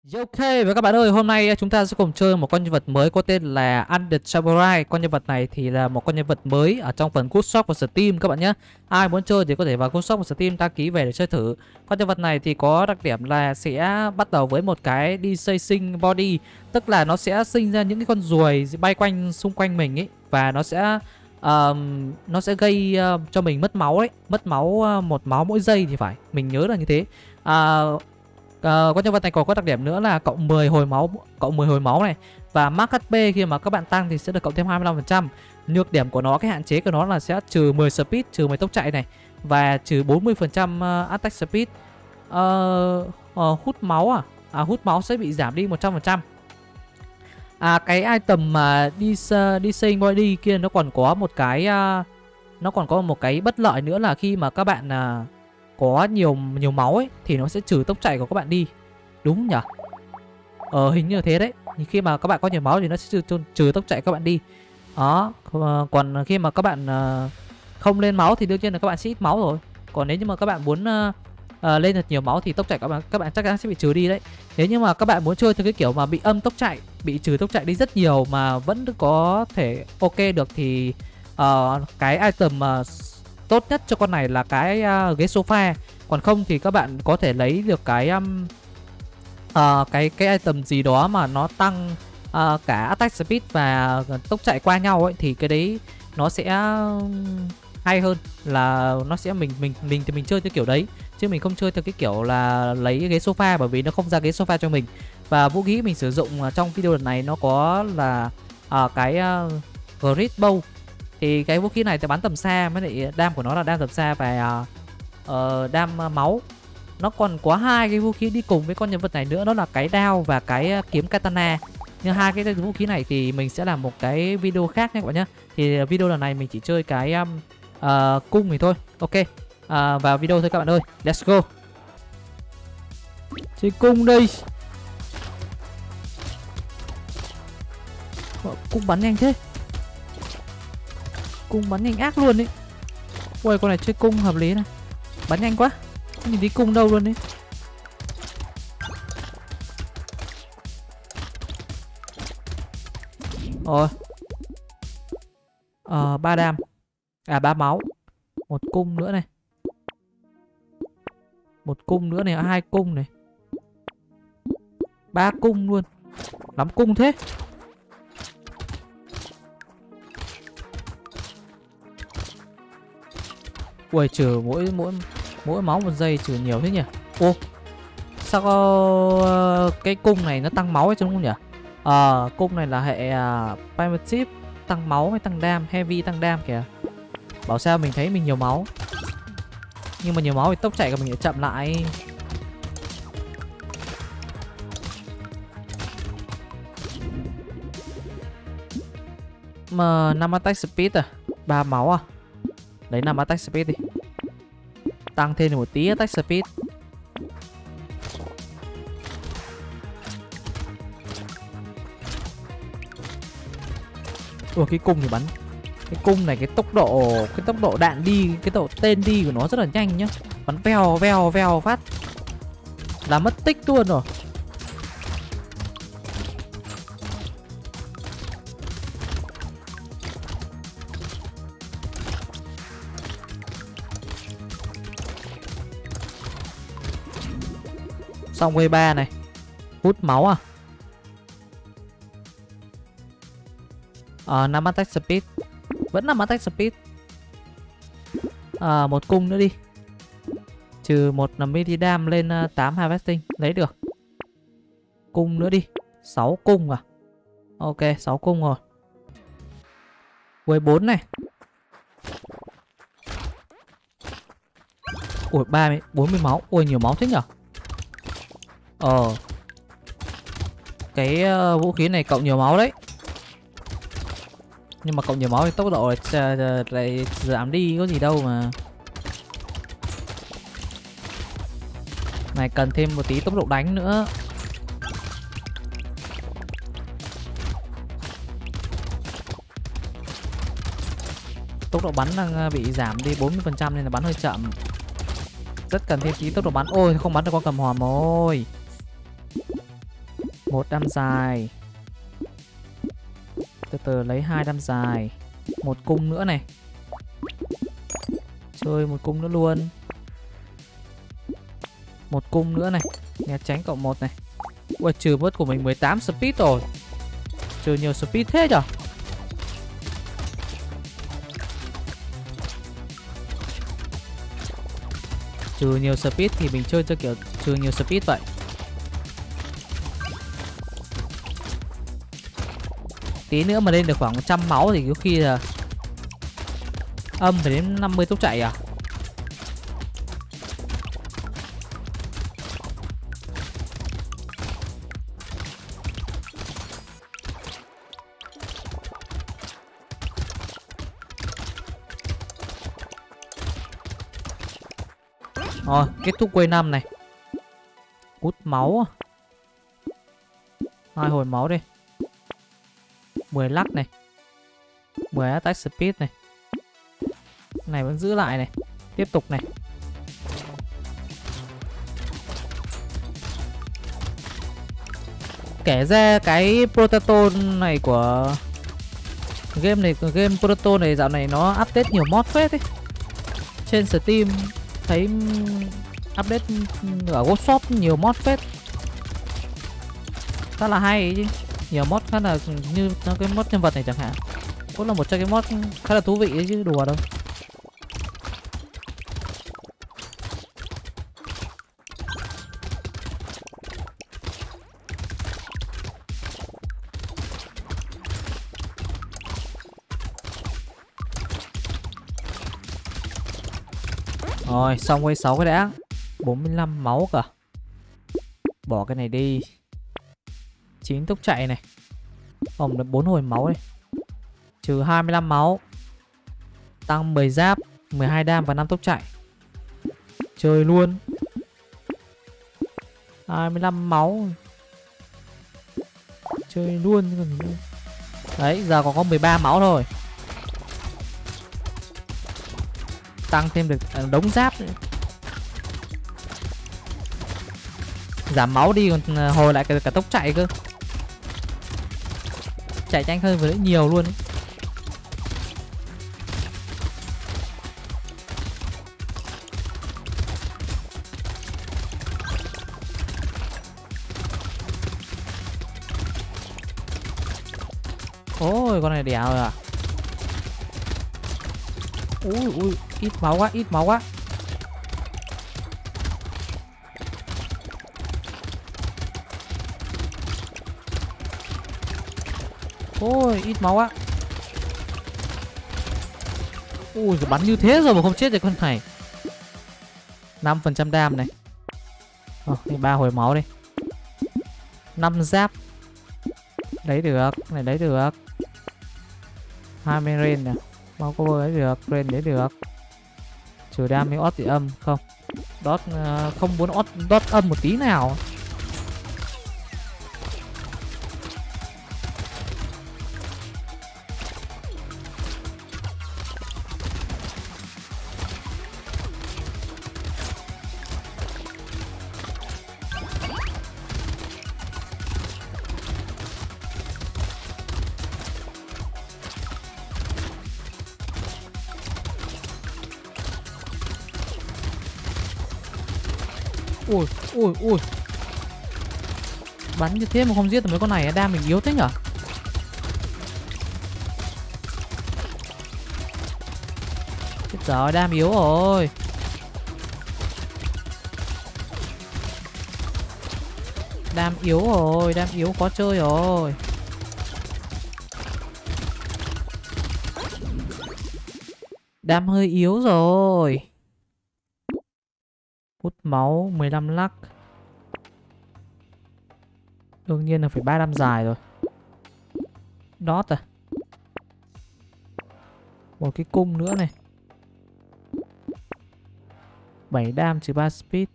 Ok, và các bạn ơi, hôm nay chúng ta sẽ cùng chơi một con nhân vật mới có tên là Undead Samurai. Con nhân vật này thì là một con nhân vật mới ở trong phần Good Shop và Steam các bạn nhé. Ai muốn chơi thì có thể vào Good Shop và Steam đăng ký về để chơi thử. Con nhân vật này thì có đặc điểm là sẽ bắt đầu với một cái Desync Body, tức là nó sẽ sinh ra những cái con ruồi bay quanh xung quanh mình ấy, và nó sẽ gây cho mình mất máu đấy, mất máu một máu mỗi giây thì phải, mình nhớ là như thế. Con nhân vật này còn có đặc điểm nữa là cộng 10 hồi máu, này, và max HP khi mà các bạn tăng thì sẽ được cộng thêm 25%. Nhược điểm của nó, cái hạn chế của nó là sẽ trừ 10 speed, trừ 10 tốc chạy này, và trừ 40% attack speed. Hút máu hút máu sẽ bị giảm đi 100%. Cái item mà Desync Body kia nó còn có một cái bất lợi nữa là khi mà các bạn có nhiều máu ấy thì nó sẽ trừ tốc chạy của các bạn đi, đúng nhỉ? Hình như là thế đấy. Khi mà các bạn có nhiều máu thì nó sẽ trừ tốc chạy các bạn đi. Đó. Còn khi mà các bạn không lên máu thì đương nhiên là các bạn sẽ ít máu rồi. Còn nếu như mà các bạn muốn lên thật nhiều máu thì tốc chạy các bạn chắc chắn sẽ bị trừ đi đấy. Nếu như mà các bạn muốn chơi theo cái kiểu mà bị âm tốc chạy, bị trừ tốc chạy đi rất nhiều mà vẫn có thể ok được thì cái item tốt nhất cho con này là cái ghế sofa. Còn không thì các bạn có thể lấy được cái item gì đó mà nó tăng cả attack speed và tốc chạy qua nhau ấy, thì cái đấy nó sẽ hay hơn. Là nó sẽ mình thì mình chơi theo kiểu đấy, chứ mình không chơi theo cái kiểu là lấy ghế sofa, bởi vì nó không ra ghế sofa cho mình. Và vũ khí mình sử dụng trong video lần này nó có là cái Grid Bow. Thì cái vũ khí này thì bắn tầm xa, với lại đam của nó là đam tầm xa và đam máu. Nó còn có hai cái vũ khí đi cùng với con nhân vật này nữa, đó là cái đao và cái kiếm katana. Nhưng hai cái vũ khí này thì mình sẽ làm một cái video khác nha các bạn nhé. Thì video lần này mình chỉ chơi cái cung thì thôi. Ok, vào video thôi các bạn ơi. Let's go. Chơi cung đây. Cung bắn nhanh thế. Cung bắn nhanh ác luôn đấy. Ui, con này chơi cung hợp lý này. Bắn nhanh quá. Không nhìn thấy cung đâu luôn đấy. Rồi. 3 đam. 3 máu. Một cung nữa này. Một cung nữa này, 2 cung này. 3 cung luôn. Lắm cung thế. Ui, trừ mỗi máu một giây trừ nhiều thế nhỉ? Ô, sao cái cung này nó tăng máu hay không nhỉ? Cung này là hệ primitive, tăng máu hay tăng đam, heavy tăng đam kìa. Bảo sao mình thấy mình nhiều máu, nhưng mà nhiều máu thì tốc chạy của mình lại chậm lại. Mà 5 attack speed 3 máu lấy 5 attack speed đi. Tăng thêm một tí attack speed. Ủa, cái cung thì bắn. Cái cung này cái tốc độ đạn đi, cái tốc độ tên đi của nó rất là nhanh nhá. Bắn vèo phát là mất tích luôn rồi. Xong wave 3 này. Hút máu 5 attack speed. Vẫn 5 attack speed. Một cung nữa đi. Trừ 1 là midi dam lên 8 harvesting. Lấy được. Cung nữa đi. 6 cung Ok, 6 cung rồi. Wave 4 này. Ui, 40 máu. Ui, nhiều máu thế nhở. Cái vũ khí này cộng nhiều máu đấy. Nhưng mà cộng nhiều máu thì tốc độ lại giảm đi, có gì đâu mà. Này cần thêm một tí tốc độ đánh nữa. Tốc độ bắn đang bị giảm đi 40% nên là bắn hơi chậm. Rất cần thêm tí tốc độ bắn. Ôi, không bắn được con cầm hòm rồi. Một đam dài. Từ từ lấy 2 đam dài. Một cung nữa này. Chơi một cung nữa luôn. Một cung nữa này. Né tránh cộng 1 này. Ui, trừ bớt của mình 18 speed rồi. Trừ nhiều speed thế nhở. Trừ nhiều speed thì mình chơi cho kiểu trừ nhiều speed vậy. Tí nữa mà lên được khoảng 100 máu thì có khi là âm phải đến 50 tốc chạy à. Rồi, kết thúc quay 5 này. Hút máu. 2 hồi máu đi. 10 lắc này. 10 attack speed này. Này vẫn giữ lại này. Tiếp tục này. Kể ra cái Prototo này của game Prototo này dạo này nó update nhiều mod phết ấy. Trên Steam thấy update ở workshop nhiều mod phết. Khá là hay ấy chứ. Nhiều mod khá là như cái mod nhân vật này chẳng hạn. Cũng là một trong cái mod khá là thú vị ấy chứ đùa đâu. Rồi, xong quay 6 cái đã. 45 máu cả. Bỏ cái này đi. 9 tốc chạy này. Được 4 hồi máu này. Trừ 25 máu. Tăng 10 giáp, 12 đam và 5 tốc chạy. Chơi luôn. 25 máu. Chơi luôn. Đấy, giờ còn có 13 máu thôi. Tăng thêm được đống giáp nữa. Giảm máu đi còn hồi lại cả tốc chạy cơ. Chạy nhanh hơn với nhiều luôn ấy. Ôi con này đẻo rồi à. Ui ít máu quá, ít máu quá. Ôi ít máu quá. Ui bắn như thế rồi mà không chết được con này. 5% đam này. Đây 3 hồi máu đi. 5 giáp. Lấy được, này lấy được. 20 rain nè. Mau cover lấy được, rain lấy được. Trừ đam với ót thì âm không. Dot không muốn dot âm một tí nào. Ui bắn như thế mà không giết được mấy con này. Đam mình yếu thế nhở. Chết rồi, đam yếu rồi. Đam yếu rồi, đam yếu khó chơi rồi. Đam hơi yếu rồi. Hút máu 15 lắc. Đương nhiên là phải 3 đam dài rồi. Dot à. Một cái cung nữa này. 7 đam trừ 3 speed.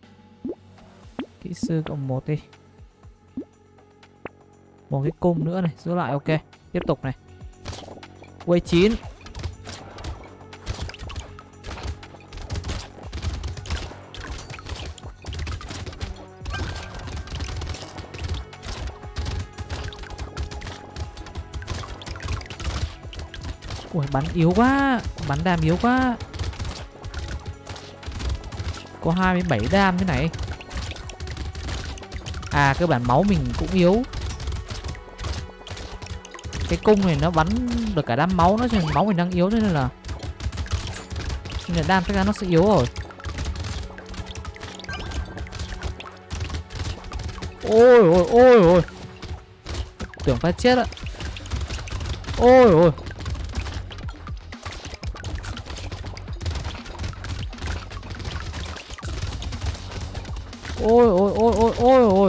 Kỹ sư cộng 1 đi. Một cái cung nữa này, giữ lại ok. Tiếp tục này. Quay 9. Ui bắn yếu quá. Bắn đam yếu quá. Có 27 đam thế này. À cơ bản máu mình cũng yếu. Cái cung này nó bắn được cả đam máu nữa, cho nên máu mình đang yếu, nên là đam chắc chắn nó sẽ yếu rồi. Ôi ôi ôi ôi. Tưởng phải chết ạ. Ôi ôi. Ôi ôi ôi ôi ôi ôi.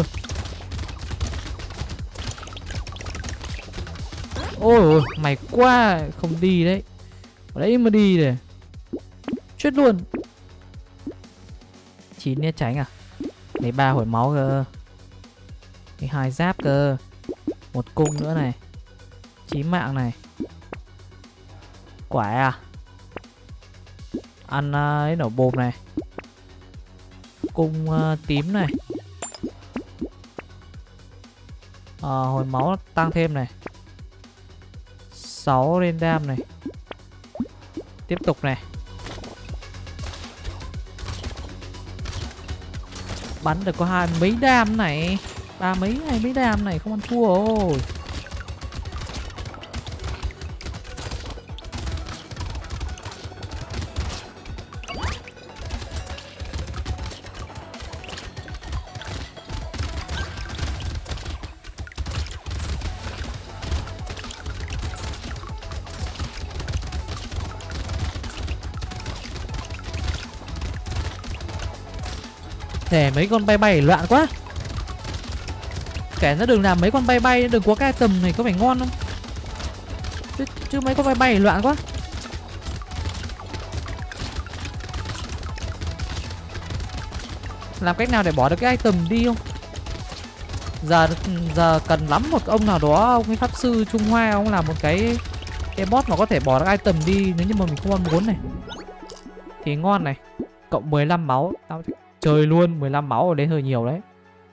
Ôi ôi, mày quá, không đi đấy. Ở đấy mà đi này. Chết luôn. 9 nét tránh à? Lấy 3 hồi máu cơ. Lấy 2 giáp cơ. Một cung nữa này. 9 mạng này. Quả à? Ăn ấy nổ bồm này. Cung tím này. Hồi máu tăng thêm này. 6 lên đam này. Tiếp tục này. Bắn được có 20 mấy đam này. 30 mấy đam này, không ăn thua rồi. Để mấy con bay bay loạn quá. Kẻ nó đừng làm mấy con bay bay, đừng có cái tầm này có phải ngon không? Chứ mấy con bay bay loạn quá. Làm cách nào để bỏ được cái item đi không? Giờ cần lắm một ông nào đó, ông ấy pháp sư Trung Hoa, ông làm một cái boss mà có thể bỏ được item đi nếu như mà mình không mong muốn này. Thì ngon này. Cộng 15 máu. Tao chơi luôn, 15 máu ở đây hơi nhiều đấy.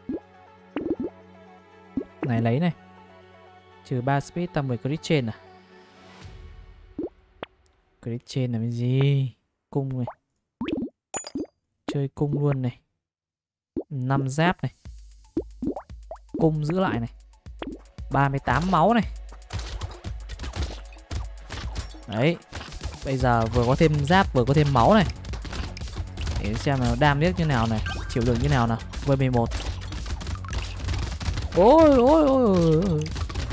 Này lấy này. Trừ 3 speed tăng 10 crit chain à? Crit chain là cái gì? Cung này. Chơi cung luôn này. 5 giáp này. Cung giữ lại này. 38 máu này. Đấy. Bây giờ vừa có thêm giáp vừa có thêm máu này. Để xem nào đam biết như nào này. Chịu được như nào nào. V11. Ôi ôi ôi ôi.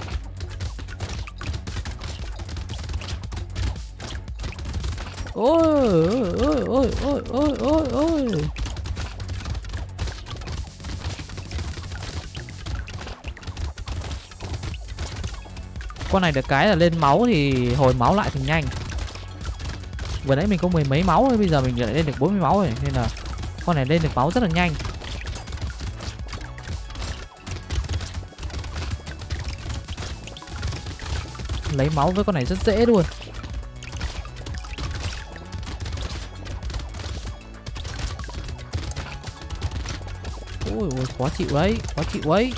Ôi ôi ôi ôi ôi ôi ôi. Con này được cái là lên máu thì hồi máu lại thì nhanh. Vừa nãy mình có 10 mấy máu thôi, bây giờ mình lại lên được 40 máu rồi, nên là con này lên được máu rất là nhanh. Lấy máu với con này rất dễ luôn. Ôi ôi, khó chịu đấy, khó chịu ấy.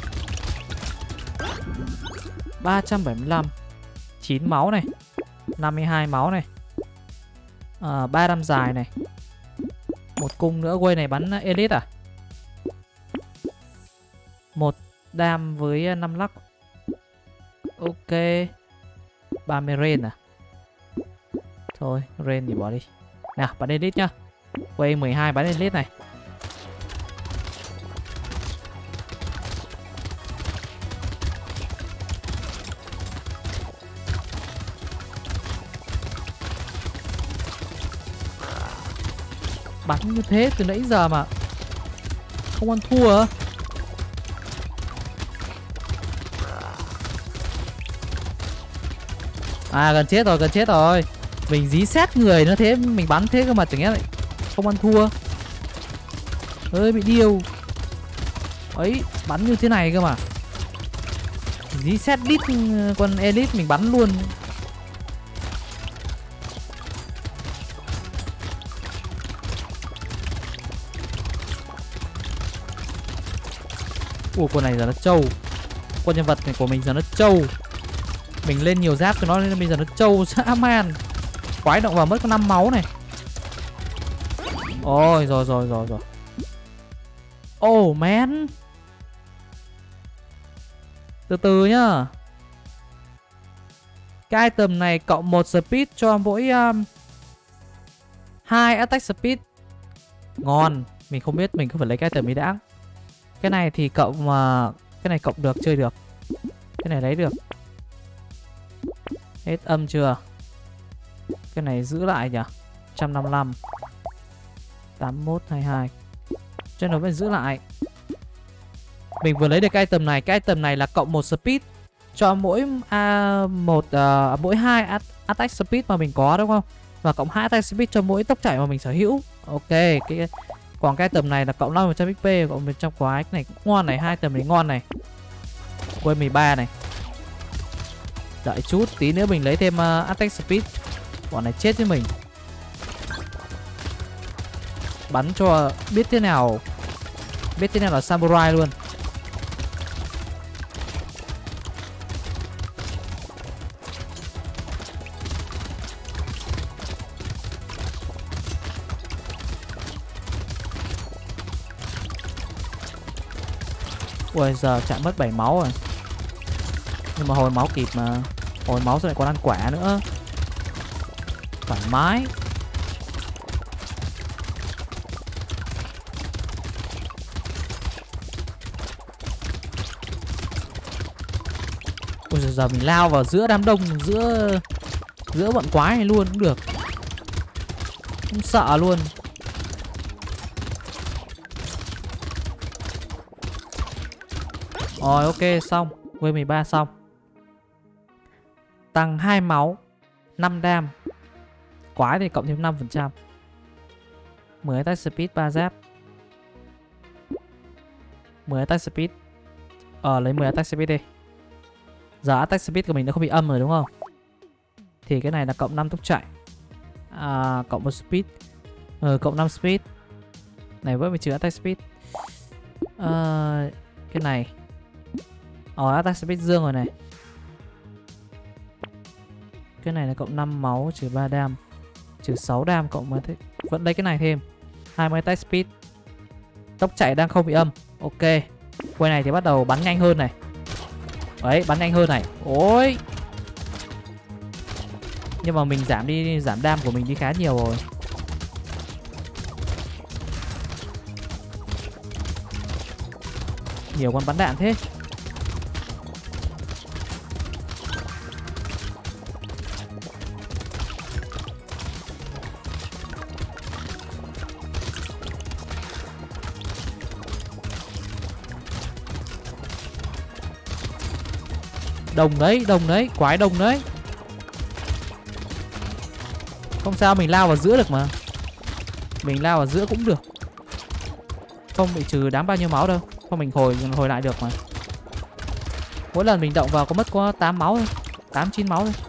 375. 9 máu này. 52 máu này. 3 đam dài này. Một cung nữa. Quay này bắn elite à? 1 đam với 5 lắc. Ok. 30 rain à? Thôi rain thì bỏ đi. Nào bắn elite nhá. Quay 12 bắn elite này. Bắn như thế từ nãy giờ mà không ăn thua à? À gần chết rồi, gần chết rồi. Mình dí xét người nó thế, mình bắn thế cơ mà chẳng lẽ lại không ăn thua. Ơi bị điêu. Ấy, bắn như thế này cơ mà. Dí xét đít con elite mình bắn luôn. Ủa con này giờ nó trâu. Con nhân vật này của mình giờ nó trâu. Mình lên nhiều giáp cho nó nên bây giờ nó trâu dã man. Quái động vào mất có 5 máu này. Ôi rồi. Oh man. Từ từ nhá. Cái item này cộng 1 speed cho mỗi 2 attack speed. Ngon. Mình không biết mình cứ phải lấy cái item ấy đã. Cái này thì cộng cái này cộng được, chơi được. Cái này lấy được. Hết âm chưa? Cái này giữ lại nhỉ? 155 81 22. Cho nó phải giữ lại. Mình vừa lấy được cái item này. Cái item này là cộng 1 speed cho mỗi mỗi 2 attack speed mà mình có đúng không? Và cộng 2 attack speed cho mỗi tốc chạy mà mình sở hữu. Ok, còn cái item này là cộng 5% XP, cộng 100 quái. Cái này cũng ngon này, hai item này ngon này. Quên 13 này. Đợi chút, tí nữa mình lấy thêm attack speed. Bọn này chết với mình. Bắn cho biết thế nào. Biết thế nào là samurai luôn. Ui giờ chạm mất 7 máu rồi. Nhưng mà hồi máu kịp mà. Hồi máu rồi lại còn ăn quả nữa. Thoải mái. Ui giờ mình lao vào giữa đám đông. Giữa bọn quái này luôn cũng được. Không sợ luôn. Rồi ok xong. V13 xong. Tăng 2 máu 5 đam. Quái thì cộng thêm 5%. 10 attack speed 3 giáp. 10 attack speed. Lấy 10 attack speed đi. Giờ attack speed của mình đã không bị âm rồi đúng không? Thì cái này là cộng 5 tốc chạy. Cộng 1 speed. Cộng 5 speed. Này với trừ attack speed. Cái này attack speed dương rồi này. Cái này là cộng 5 máu trừ 3 đam. Trừ 6 đam cộng với vẫn lấy cái này thêm 20 attack speed. Tốc chạy đang không bị âm. Ok. Quay này thì bắt đầu bắn nhanh hơn này. Đấy bắn nhanh hơn này. Ôi. Nhưng mà mình giảm đam của mình đi khá nhiều rồi. Nhiều con bắn đạn thế. Đồng đấy, quái đồng đấy. Không sao, mình lao vào giữa được mà. Mình lao vào giữa cũng được. Không bị trừ đám bao nhiêu máu đâu. Không mình hồi lại được mà. Mỗi lần mình động vào có 8 máu thôi. 8-9 máu thôi.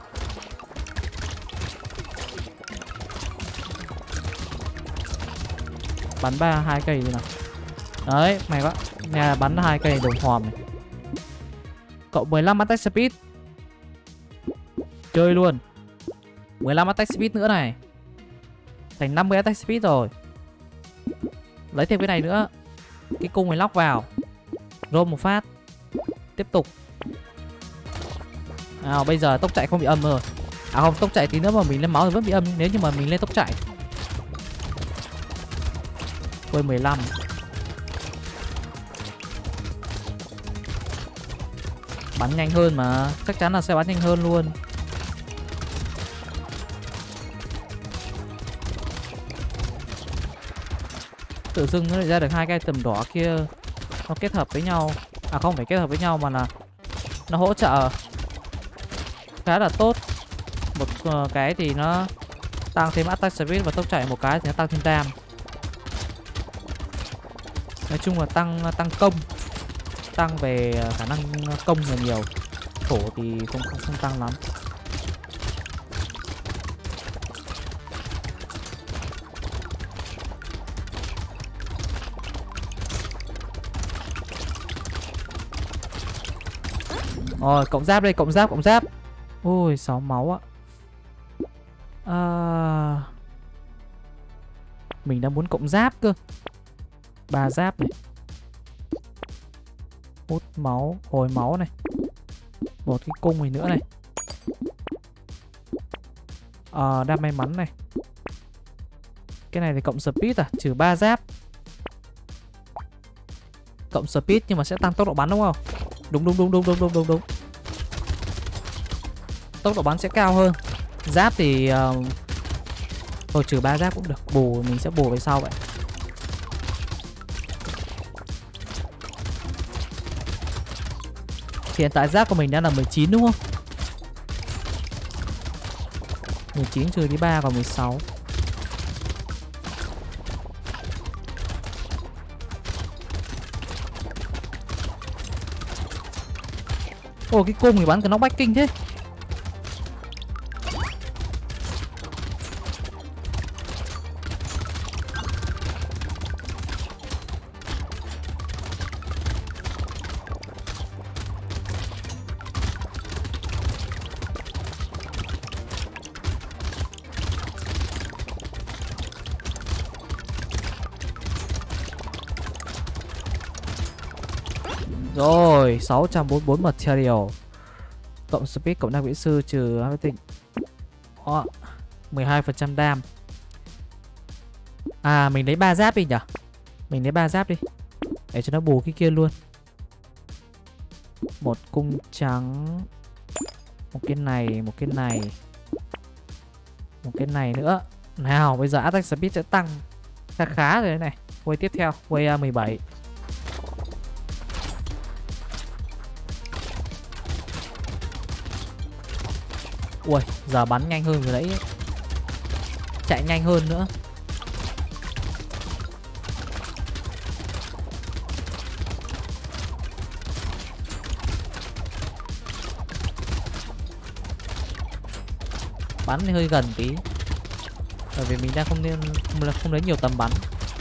Bắn 2 cây rồi nào. Đấy, mày quá. Nè bắn 2 cây đồng hòm này. Cộng 15 attack speed. Chơi luôn. 15 attack speed nữa này. Thành 50 attack speed rồi. Lấy thêm cái này nữa. Cái cung này lóc vào. Roll một phát. Tiếp tục. Bây giờ tốc chạy không bị âm rồi. Không, tốc chạy tí nữa mà mình lên máu thì vẫn bị âm. Nếu như mà mình lên tốc chạy. Quên 15. Bắn nhanh hơn mà. Chắc chắn là sẽ bắn nhanh hơn luôn. Tự dưng nó lại ra được 2 cái item đỏ kia. Nó kết hợp với nhau. Không phải kết hợp với nhau mà là nó hỗ trợ khá là tốt. Một cái thì nó tăng thêm attack speed và tốc chạy, một cái thì nó tăng thêm dam. Nói chung là tăng công. Tăng về khả năng công là nhiều. Thổ thì không tăng lắm. Rồi cộng giáp đây, cộng giáp. Ôi 6 máu ạ. Mình đang muốn cộng giáp cơ. 3 giáp này. Hút máu, hồi máu này. Một cái cung này nữa này. Đam may mắn này. Cái này thì cộng speed à, trừ 3 giáp. Cộng speed nhưng mà sẽ tăng tốc độ bắn đúng không? Đúng. Tốc độ bắn sẽ cao hơn. Giáp thì thôi trừ 3 giáp cũng được. Bù mình sẽ bù về sau vậy. Hiện tại giáp của mình đang là 19 đúng không? 19 trừ đi 3 còn 16. Ồ cái cung thì bắn cái nó bách kinh thế. Rồi 644 material. Cộng speed, cộng năng kỹ sư, trừ everything. 12% đam. Mình lấy 3 giáp đi nhỉ. Mình lấy 3 giáp đi để cho nó bù cái kia luôn. Một cung trắng. Một cái này, một cái này. Một cái này nữa. Nào bây giờ attack speed sẽ tăng khá rồi đấy này. Quay tiếp theo, quay 17. Ui, giờ bắn nhanh hơn rồi đấy. Chạy nhanh hơn nữa. Bắn thì hơi gần tí. Bởi vì mình đang không lấy nhiều tầm bắn.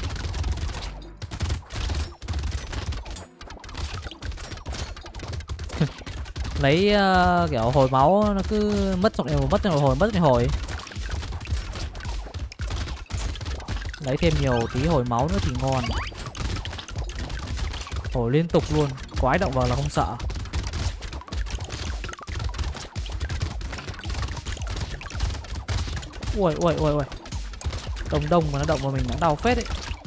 Lấy kiểu hồi máu nó cứ mất rồi hồi. Lấy thêm nhiều tí hồi máu nữa thì ngon. Hồi liên tục luôn, quái động vào là không sợ. Ui. Đông mà nó động vào mình nó đau phết ấy.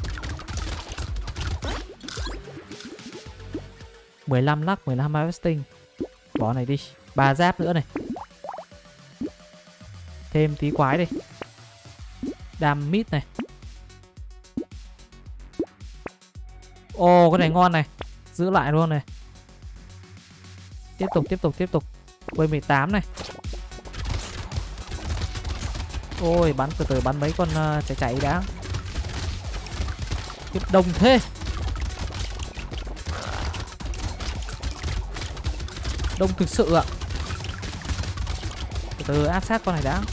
15 lắc, 15 harvesting. Bỏ này đi, 3 giáp nữa này. Thêm tí quái đi. Đam mít này. Ồ cái này ngon này. Giữ lại luôn này. Tiếp tục. Quay 18 này. Ôi bắn từ bắn mấy con chạy đã. Tiếp đông thế. Đông thực sự ạ. Từ áp sát con này đã.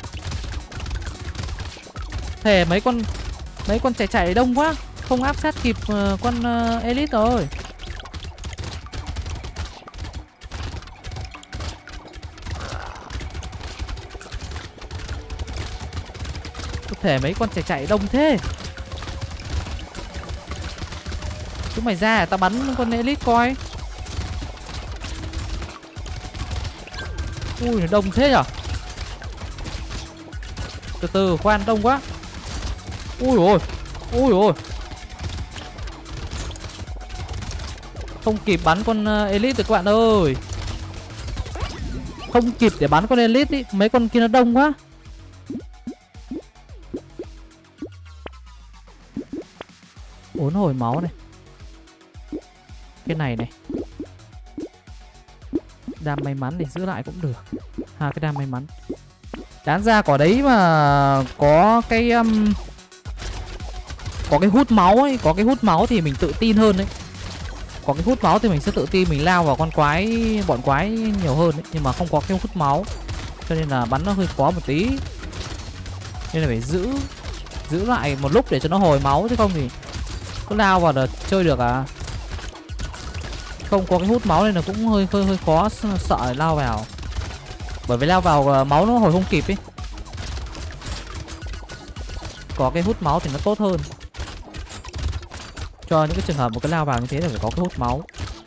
Thề mấy con chạy đông quá, không áp sát kịp con elite rồi. Thể mấy con chạy đông thế. Chúng mày ra tao bắn con elite coi. Ui nó đông thế nhở. Từ khoan đông quá. Ui ôi. Không kịp bắn con elite rồi các bạn ơi. Không kịp để bắn con elite ý. Mấy con kia nó đông quá. Bốn hồi máu này. Cái này này. Đam may mắn thì giữ lại cũng được. Hai cái đam may mắn. Đáng ra quả đấy mà có cái hút máu ấy, có cái hút máu thì mình tự tin hơn đấy. Có cái hút máu thì mình sẽ tự tin mình lao vào bọn quái nhiều hơn đấy. Nhưng mà không có cái hút máu cho nên là bắn nó hơi khó một tí. Nên là phải giữ lại một lúc để cho nó hồi máu, chứ không thì cứ lao vào là chơi được à. Không có cái hút máu nên là cũng hơi khó sợ lao vào. Bởi vì lao vào máu nó hồi không kịp ấy. Có cái hút máu thì nó tốt hơn. Cho những cái trường hợp một cái lao vào như thế là phải có cái hút máu.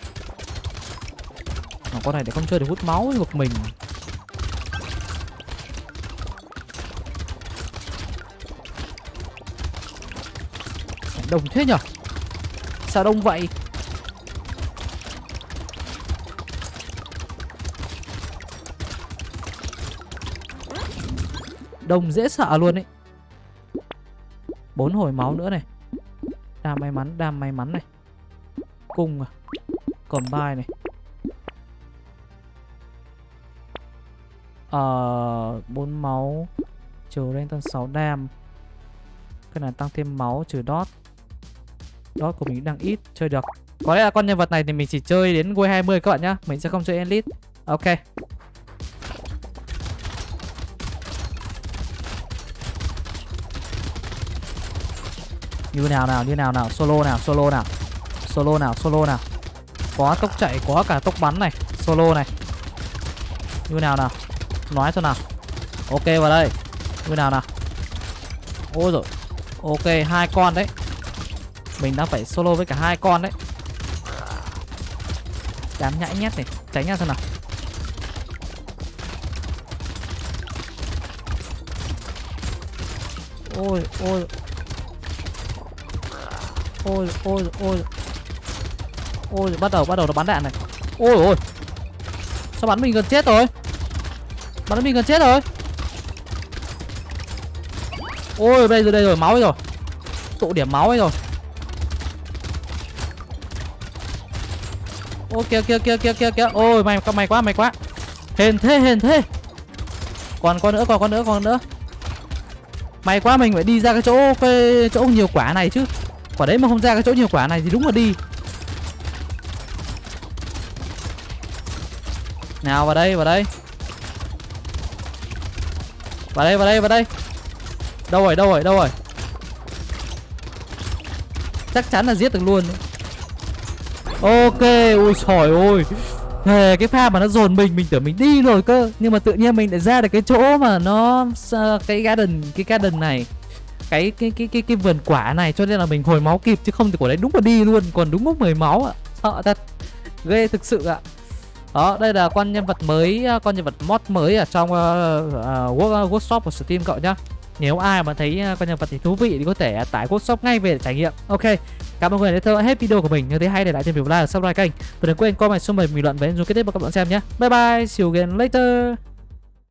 Mà con này thì không chơi được hút máu một mình. Đông thế nhở? Sao đông vậy? Đông dễ sợ luôn ấy. 4 hồi máu nữa này. Đam may mắn này. Cung à. Combine này. 4 máu. Trừ lên tăng 6 đam. Cái này tăng thêm máu trừ dot. Dot của mình đang ít, chơi được. Có lẽ là con nhân vật này thì mình chỉ chơi đến World 20 các bạn nhá. Mình sẽ không chơi Elite. Ok. Như nào nào, solo nào. Có tốc chạy, có cả tốc bắn này, solo này. Như nào, nói cho nào. Ok vào đây. Như nào. Ôi rồi. Ok, 2 con đấy. Mình đang phải solo với cả 2 con đấy. Đám nhãi nhét này, tránh ra xem nào. Ôi. Ôi, bắt đầu nó bắn đạn này. Ôi. Sao bắn mình gần chết rồi? Ôi, đây rồi, máu ấy rồi. Tụ điểm máu ấy rồi. Ô kìa. Ôi, mày quá. Hên thế. Còn nữa. May quá mình phải đi ra cái chỗ nhiều quả này chứ. Quả đấy mà không ra cái chỗ nhiều quả này thì đúng là đi. Nào vào đây. Vào đây. Đâu rồi? Chắc chắn là giết được luôn. Ok, ôi trời ơi. Cái pha mà nó dồn mình tưởng mình đi rồi cơ. Nhưng mà tự nhiên mình lại ra được cái chỗ mà nó cái garden này. Cái vườn quả này, cho nên là mình hồi máu kịp, chứ không thì quả đấy đúng là đi luôn. Còn đúng 10 máu ạ. Sợ thật. Ghê thực sự ạ. Đó, đây là con nhân vật mới, con nhân vật mod mới ở trong workshop của Steam cậu nhá. Nếu ai mà thấy con nhân vật thì thú vị thì có thể tải workshop ngay về để trải nghiệm. Ok, cảm ơn mọi người đã theo dõi hết video của mình. Nếu thấy hay để lại thêm video like và subscribe kênh. Và đừng quên comment xuống bình luận với nội dung kế tiếp mà các bạn xem nhé. Bye bye, see you again later.